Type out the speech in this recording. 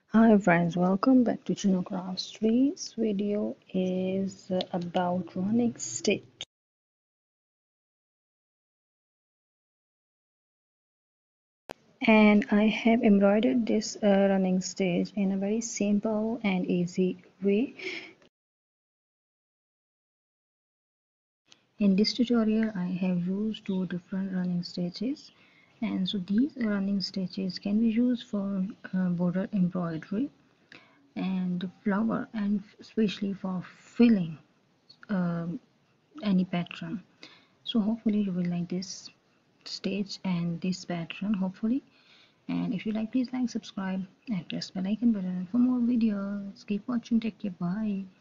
Hi friends, welcome back to Jeeno Crafts. Today's video is about running stitch, and I have embroidered this running stitch in a very simple and easy way. In this tutorial I have used two different running stitches, and so these running stitches can be used for border embroidery and flower, and especially for filling um, any pattern. So hopefully you will like this stage and this pattern, hopefully. And if you like, please like, subscribe and press bell icon button for more videos. Keep watching. Take care. Bye.